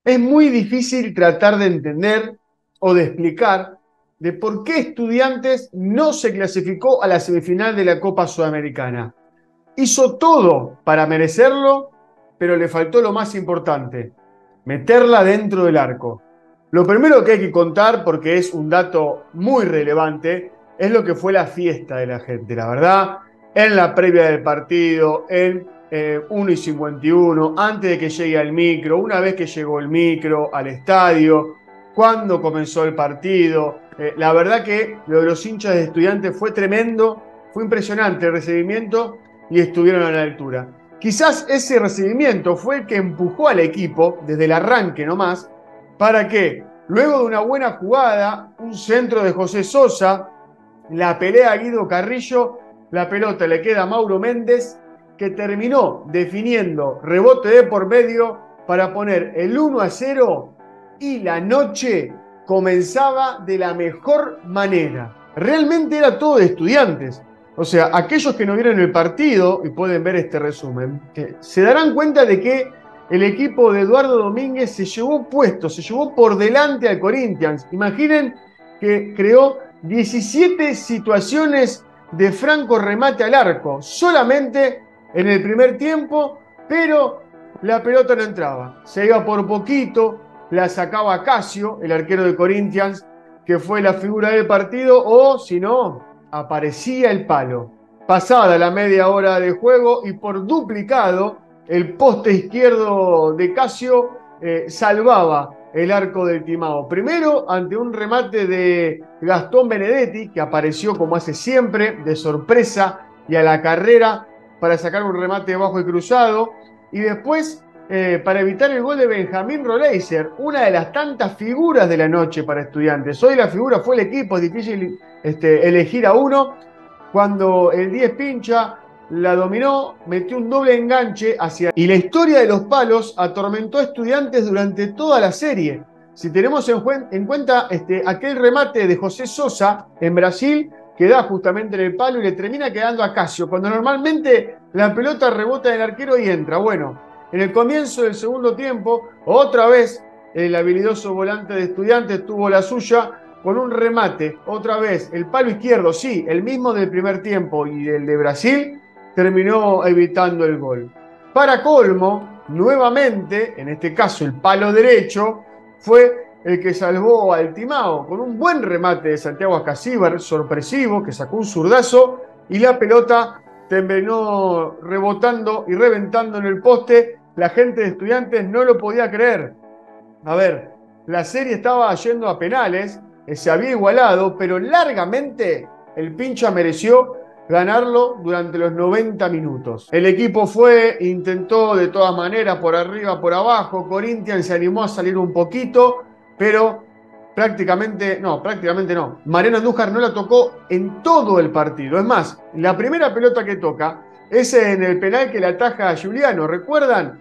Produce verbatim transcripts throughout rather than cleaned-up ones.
Es muy difícil tratar de entender o de explicar de por qué Estudiantes no se clasificó a la semifinal de la Copa Sudamericana. Hizo todo para merecerlo, pero le faltó lo más importante, meterla dentro del arco. Lo primero que hay que contar, porque es un dato muy relevante, es lo que fue la fiesta de la gente. La verdad, en la previa del partido, en eh, uno y cincuenta y uno, antes de que llegue al micro, una vez que llegó el micro al estadio, cuando comenzó el partido. Eh, la verdad que lo de los hinchas de Estudiantes fue tremendo, fue impresionante el recibimiento y estuvieron a la altura. Quizás ese recibimiento fue el que empujó al equipo desde el arranque nomás para que, luego de una buena jugada, un centro de José Sosa, la pelea a Guido Carrillo, la pelota le queda a Mauro Méndez, que terminó definiendo rebote de por medio para poner el uno a cero y la noche comenzaba de la mejor manera. Realmente era todo de Estudiantes. O sea, aquellos que no vieron el partido y pueden ver este resumen, eh, se darán cuenta de que el equipo de Eduardo Domínguez se llevó puesto, se llevó por delante al Corinthians. Imaginen que creó diecisiete situaciones de franco remate al arco, solamente en el primer tiempo, pero la pelota no entraba. Se iba por poquito, la sacaba Casio, el arquero de Corinthians, que fue la figura del partido, o si no, aparecía el palo. Pasada la media hora de juego y por duplicado, el poste izquierdo de Casio eh, salvaba el arco del Timao. Primero, ante un remate de Gastón Benedetti, que apareció como hace siempre, de sorpresa y a la carrera para sacar un remate bajo y cruzado. Y después, eh, para evitar el gol de Benjamín Roleiser, una de las tantas figuras de la noche para Estudiantes. Hoy la figura fue el equipo, es difícil este, elegir a uno. Cuando el diez pincha, la dominó, metió un doble enganche hacia... Y la historia de los palos atormentó a Estudiantes durante toda la serie. Si tenemos en, en cuenta este, aquel remate de José Sosa en Brasil, que da justamente en el palo y le termina quedando a Casio, cuando normalmente la pelota rebota en el arquero y entra. Bueno, en el comienzo del segundo tiempo, otra vez el habilidoso volante de Estudiantes tuvo la suya, con un remate, otra vez, el palo izquierdo, sí, el mismo del primer tiempo y del de Brasil, terminó evitando el gol. Para colmo, nuevamente, en este caso el palo derecho, fue el que salvó al Timao, con un buen remate de Santiago Ascasíbar, sorpresivo, que sacó un zurdazo, y la pelota terminó rebotando y reventando en el poste. La gente de Estudiantes no lo podía creer. A ver, la serie estaba yendo a penales, se había igualado, pero largamente el Pincha mereció ganarlo durante los noventa minutos. El equipo fue, intentó de todas maneras, por arriba, por abajo. Corinthians se animó a salir un poquito, pero prácticamente, no, prácticamente no. Mariano Andújar no la tocó en todo el partido. Es más, la primera pelota que toca es en el penal que le ataja a Giuliano. ¿Recuerdan?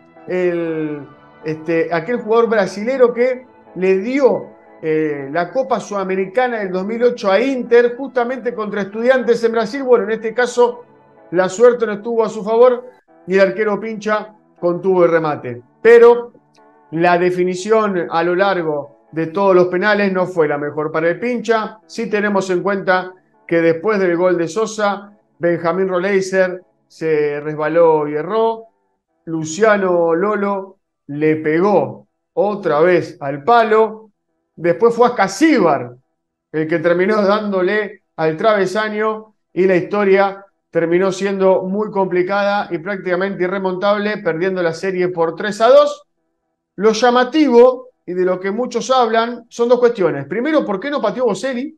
El, este, aquel jugador brasilero que le dio eh, la Copa Sudamericana del dos mil ocho a Inter, justamente contra Estudiantes en Brasil. Bueno, en este caso la suerte no estuvo a su favor y el arquero Pincha contuvo el remate. Pero la definición a lo largo de todos los penales no fue la mejor para el Pincha. Sí tenemos en cuenta que después del gol de Sosa, Benjamín Roleiser se resbaló y erró. Luciano Lolo le pegó otra vez al palo. Después fue Ascasíbar el que terminó dándole al travesaño y la historia terminó siendo muy complicada y prácticamente irremontable, perdiendo la serie por tres a dos. Lo llamativo y de lo que muchos hablan son dos cuestiones. Primero, ¿por qué no pateó Boselli?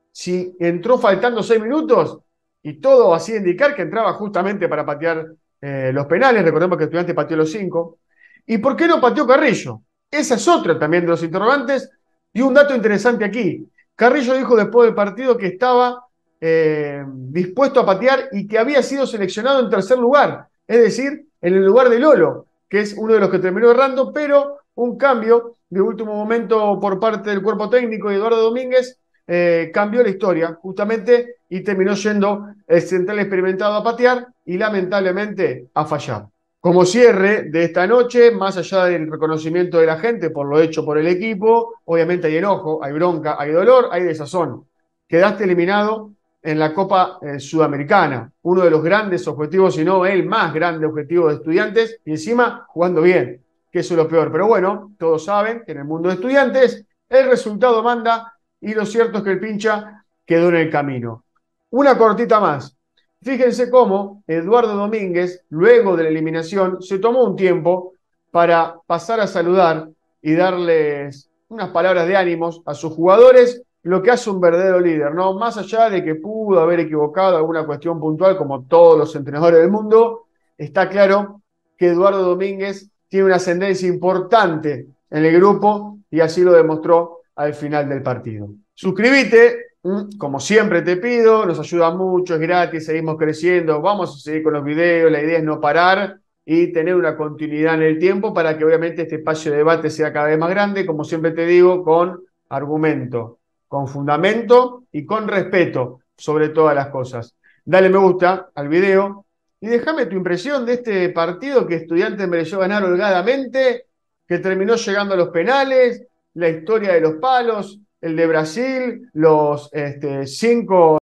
Si entró faltando seis minutos y todo hacía indicar que entraba justamente para patear eh, los penales. Recordemos que el Estudiante pateó los cinco. ¿Y por qué no pateó Carrillo? Esa es otra también de los interrogantes. Y un dato interesante aquí. Carrillo dijo después del partido que estaba eh, dispuesto a patear y que había sido seleccionado en tercer lugar. Es decir, en el lugar de Lolo, que es uno de los que terminó errando, pero un cambio de último momento por parte del cuerpo técnico de Eduardo Domínguez eh, cambió la historia justamente y terminó yendo el central experimentado a patear y lamentablemente a fallar. Como cierre de esta noche, más allá del reconocimiento de la gente por lo hecho por el equipo, obviamente hay enojo, hay bronca, hay dolor, hay desazón. Quedaste eliminado en la Copa eh, Sudamericana, uno de los grandes objetivos, si no el más grande objetivo de Estudiantes, y encima jugando bien, que eso es lo peor. Pero bueno, todos saben que en el mundo de Estudiantes el resultado manda y lo cierto es que el pincha quedó en el camino. Una cortita más. Fíjense cómo Eduardo Domínguez, luego de la eliminación, se tomó un tiempo para pasar a saludar y darles unas palabras de ánimos a sus jugadores, lo que hace un verdadero líder, ¿no? Más allá de que pudo haber equivocado alguna cuestión puntual, como todos los entrenadores del mundo, está claro que Eduardo Domínguez tiene una ascendencia importante en el grupo y así lo demostró al final del partido. Suscríbete. Como siempre te pido, nos ayuda mucho, es gratis, seguimos creciendo, vamos a seguir con los videos, la idea es no parar y tener una continuidad en el tiempo para que obviamente este espacio de debate sea cada vez más grande, como siempre te digo, con argumento, con fundamento y con respeto sobre todas las cosas. Dale me gusta al video y déjame tu impresión de este partido que Estudiantes mereció ganar holgadamente, que terminó llegando a los penales, la historia de los palos, el de Brasil, los este, cinco